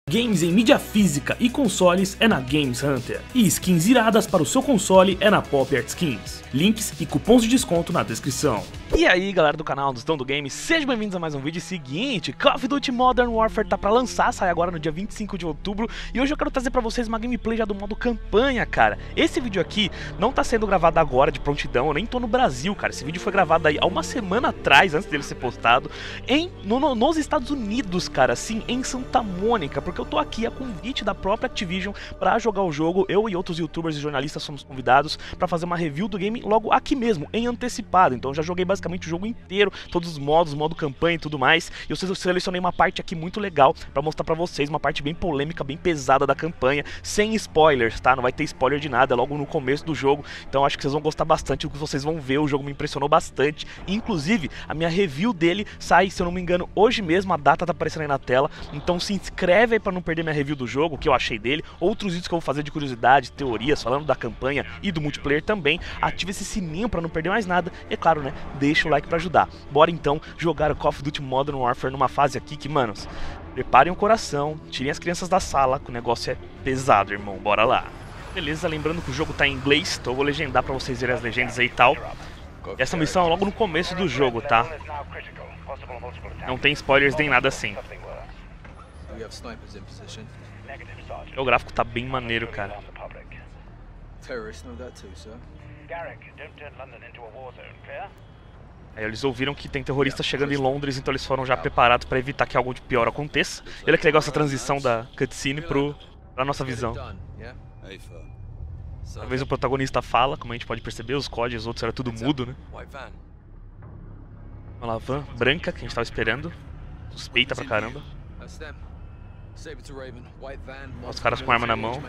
Games em mídia física e consoles é na Games Hunter. E skins iradas para o seu console é na Pop Art Skins. Links e cupons de desconto na descrição. E aí galera do canal do Estão do Game, sejam bem-vindos a mais um vídeo. Seguinte, Call of Duty Modern Warfare tá pra lançar, sai agora no dia 25 de outubro. E hoje eu quero trazer pra vocês uma gameplay já do modo campanha, cara. Esse vídeo aqui não tá sendo gravado agora de prontidão, eu nem tô no Brasil, cara. Esse vídeo foi gravado aí há uma semana atrás, antes dele ser postado, nos Estados Unidos, cara, sim, em Santa Mônica. Porque eu tô aqui a convite da própria Activision pra jogar o jogo. Eu e outros youtubers e jornalistas somos convidados pra fazer uma review do game logo aqui mesmo, em antecipado. Então eu já joguei basicamente o jogo inteiro, todos os modos, modo campanha e tudo mais. E eu selecionei uma parte aqui muito legal pra mostrar pra vocês, uma parte bem polêmica, bem pesada da campanha, sem spoilers, tá? Não vai ter spoiler de nada, é logo no começo do jogo. Então acho que vocês vão gostar bastante do que vocês vão ver. O jogo me impressionou bastante. Inclusive, a minha review dele sai, se eu não me engano, hoje mesmo. A data tá aparecendo aí na tela. Então se inscreve aí pra não perder minha review do jogo, o que eu achei dele. Outros vídeos que eu vou fazer de curiosidade, teorias, falando da campanha e do multiplayer também. Ative esse sininho pra não perder mais nada. E é claro, né? Deixa o like pra ajudar. Bora então jogar o Call of Duty Modern Warfare numa fase aqui que, manos, preparem o coração, tirem as crianças da sala, que o negócio é pesado, irmão. Bora lá. Beleza, lembrando que o jogo tá em inglês, então eu vou legendar pra vocês verem as legendas aí e tal. Essa missão é logo no começo do jogo, tá? Não tem spoilers nem nada assim. O gráfico tá bem maneiro, cara. Aí eles ouviram que tem terroristas chegando em Londres, então eles foram já preparados pra evitar que algo de pior aconteça. E olha que legal essa transição da cutscene pra nossa visão. Talvez o protagonista fala, como a gente pode perceber, os códigos, os outros era tudo mudo, né? Uma van branca que a gente tava esperando. Suspeita pra caramba. Os caras com arma na mão.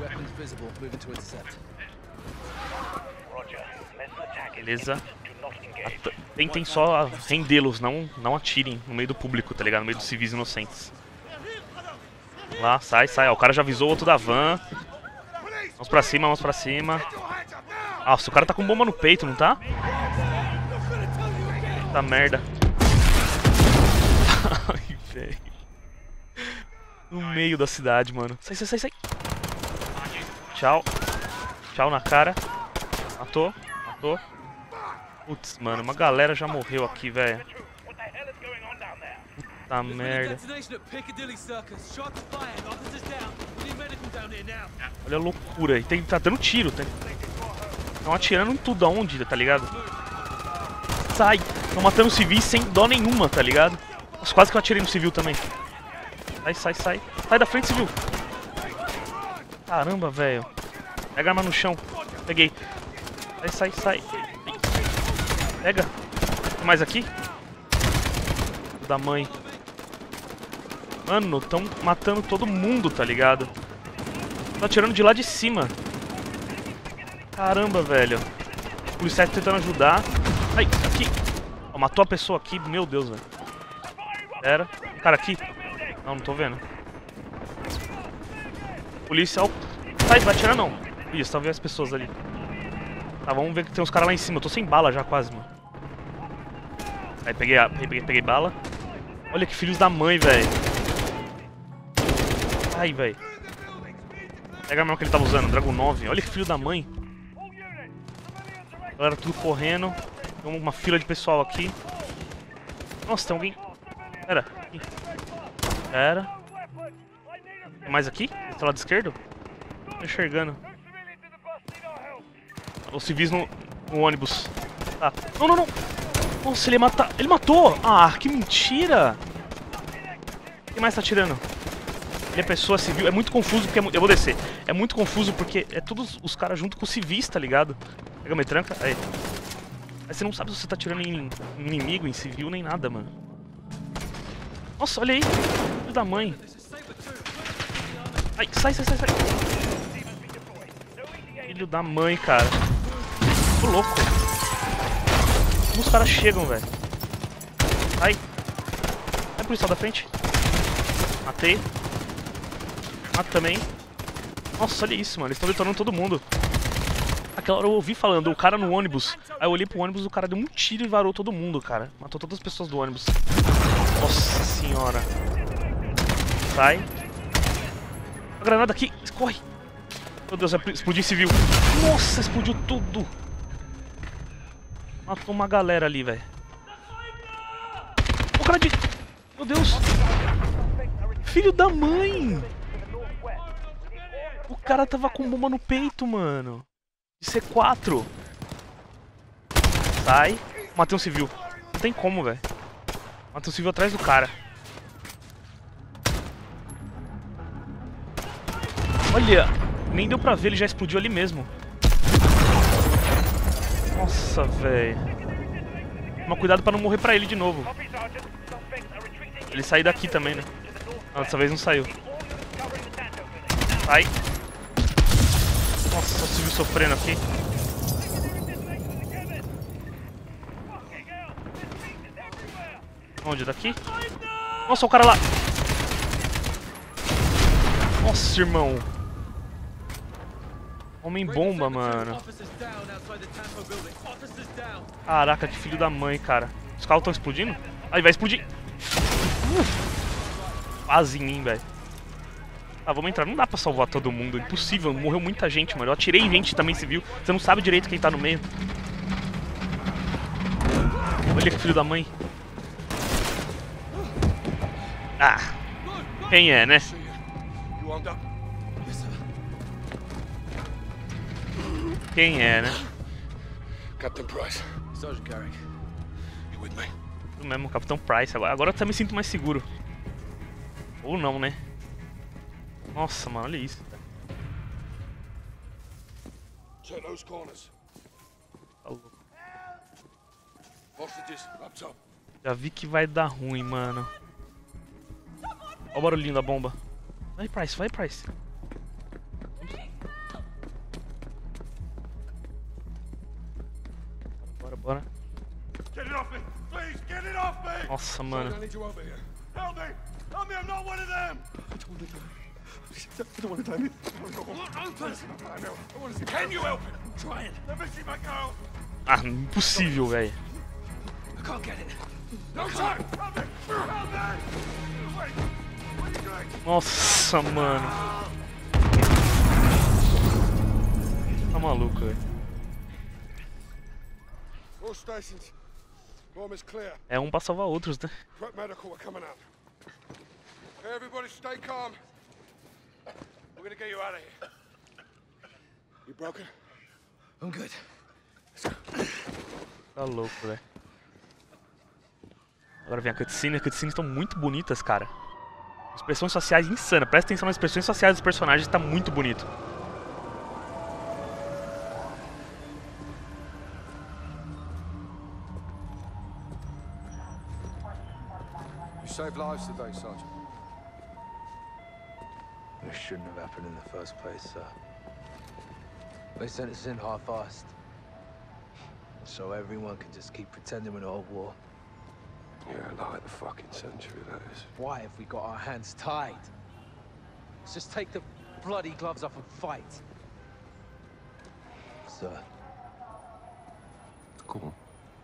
Beleza. Tentem só rendê-los, não atirem no meio do público, tá ligado? No meio dos civis inocentes. Lá, sai. Ó, o cara já avisou o outro da van. Vamos pra cima, vamos pra cima. Nossa, o cara tá com bomba no peito, não tá? Puta merda. Ai, velho. No meio da cidade, mano. Sai. Tchau. Tchau na cara. Matou. Putz, mano, uma galera já morreu aqui, velho. Puta merda. Olha a loucura aí. Tá dando tiro. Estão atirando em tudo aonde, tá ligado? Sai. Estão matando civis sem dó nenhuma, tá ligado? Nossa, quase que eu atirei no civil também. Sai. Sai da frente, civil. Caramba, velho. Pega a arma no chão. Peguei. Sai. Pega. Tem mais aqui? Da mãe. Mano, estão matando todo mundo, tá ligado? Estão atirando de lá de cima. Caramba, velho. O policial tentando ajudar. Ai, aqui. Oh, matou a pessoa aqui. Meu Deus, velho. Pera. Um cara aqui. Não tô vendo. Policial. Sai, vai atirar não. Isso, tá vendo as pessoas ali. Tá, vamos ver que tem uns caras lá em cima. Eu tô sem bala já quase, mano. Aí peguei bala. Olha que filhos da mãe, velho. Ai, velho. Pega a arma que ele tava usando, Dragon 9. Olha que filho da mãe. Galera, tudo correndo. Tem uma fila de pessoal aqui. Nossa, tem alguém. Pera. Aqui. Pera. Tem mais aqui? Esse lado esquerdo? Tô enxergando. Os civis no ônibus. Tá. Não. Nossa, ele mata. Ele matou! Ah, que mentira! Quem mais tá atirando? Ele é pessoa civil. É muito confuso porque eu vou descer. É muito confuso porque é todos os caras junto com os civis, tá ligado? Pega a metranca. Aí você não sabe se você tá atirando em inimigo, em civil, nem nada, mano. Nossa, olha aí. Filho da mãe. Ai, sai. Filho da mãe, cara. Tô louco. Como os caras chegam, velho? Ai, policial da frente. Matei. Mato também. Nossa, olha isso, mano. Eles estão detonando todo mundo. Aquela hora eu ouvi falando, o cara no ônibus. Aí eu olhei pro ônibus, o cara deu um tiro e varou todo mundo, cara. Matou todas as pessoas do ônibus. Nossa senhora. Sai. Granada aqui, corre. Meu Deus, vai explodir civil. Nossa, explodiu tudo. Matou uma galera ali, velho. O cara de... Meu Deus. Filho da mãe. O cara tava com bomba no peito, mano. De C4. Sai. Matei um civil. Não tem como, velho. Matei um civil atrás do cara. Olha, nem deu pra ver, ele já explodiu ali mesmo. Nossa, velho. Toma cuidado pra não morrer pra ele de novo. Ele saiu daqui também, né? Não, dessa vez não saiu. Sai. Nossa, o civil sofrendo aqui. Onde? Daqui? Nossa, o cara lá. Nossa, irmão. Homem-bomba, mano. Caraca, que filho da mãe, cara. Os carros estão explodindo? Aí, vai explodir. Quase em mim, velho. Ah, vamos entrar. Não dá pra salvar todo mundo. Impossível. Morreu muita gente, mano. Eu atirei em gente também civil. Você não sabe direito quem tá no meio. Olha que filho da mãe. Ah. Quem é, né? Quem é, né? Captain Price. Sergeant Garrick. You with me? O mesmo, Capitão Price. Agora eu até me sinto mais seguro. Ou não, né? Nossa, mano, olha isso. Check those corners. Tá louco. Hostages, up top. Já vi que vai dar ruim, mano. Olha o barulhinho da bomba. Vai, Price, vai, Price. Bora, bora. Get it off me! Please, get it off me! Nossa, mano. I need you over here. Help me! Help me, I'm not one of them! I don't want to die. I want to see. Can you help me? I'm trying. Let me see my girl. Ah, impossível, velho. I can't get it. No time! Help me! Help me! Wait! What are you doing? Nossa, mano. Tá maluco, velho. All stations. Room is clear. É um pra salvar outros, né? Prep medical, we're coming out. Okay, everybody stay calm. We're gonna get you out of here. You broken? I'm good. Tá louco, velho. Agora vem a cutscene. As cutscenes estão muito bonitas, cara. Expressões faciais insanas. Presta atenção nas expressões faciais dos personagens, tá muito bonito. You saved lives today, Sergeant. It shouldn't have happened in the first place, sir. They sent us in half-assed. So everyone can just keep pretending we're not at war. Yeah, like the fucking century, that is. Why have we got our hands tied? Let's just take the bloody gloves off and fight. Sir. Go on.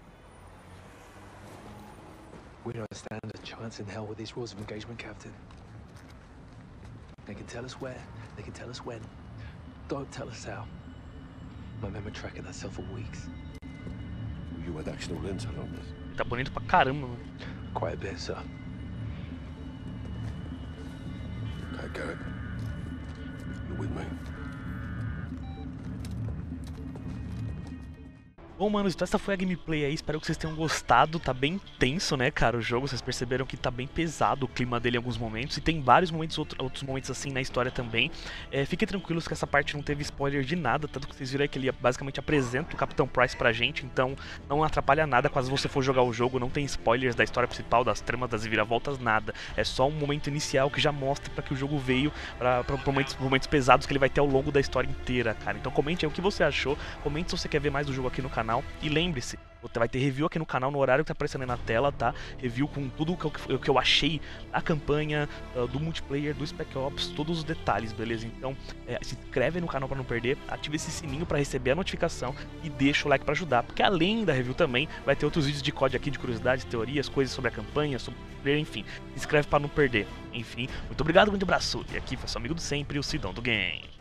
We don't stand a chance in hell with these rules of engagement, Captain. They can tell us where, they can tell us when. Don't tell us how. My memory tracking that cell for weeks. You had actual intel on this? Tá bonito pra caramba, mano. Quite a bit, sir. Okay, Garrick. You're with me. Bom, mano, então essa foi a gameplay aí, espero que vocês tenham gostado, tá bem tenso, né, cara, o jogo, vocês perceberam que tá bem pesado o clima dele em alguns momentos, e tem vários momentos, outros momentos assim na história também. Fiquem tranquilos que essa parte não teve spoiler de nada, tanto que vocês viram aí que ele basicamente apresenta o Capitão Price pra gente, então não atrapalha nada caso você for jogar o jogo, não tem spoilers da história principal, das tramas, das viravoltas, nada. É só um momento inicial que já mostra pra que o jogo veio, pra momentos pesados que ele vai ter ao longo da história inteira, cara. Então comente aí o que você achou, comente se você quer ver mais do jogo aqui no canal. E lembre-se, vai ter review aqui no canal no horário que tá aparecendo aí na tela, tá? Review com tudo o que eu achei da campanha, do multiplayer, do Spec Ops, todos os detalhes, beleza? Então, se inscreve no canal pra não perder, ativa esse sininho pra receber a notificação e deixa o like pra ajudar, porque além da review também vai ter outros vídeos de COD aqui, de curiosidades, teorias, coisas sobre a campanha, sobre o multiplayer, enfim. Se inscreve pra não perder, hein? Enfim, muito obrigado, grande abraço. E aqui foi seu amigo do sempre, o Sidão do Game.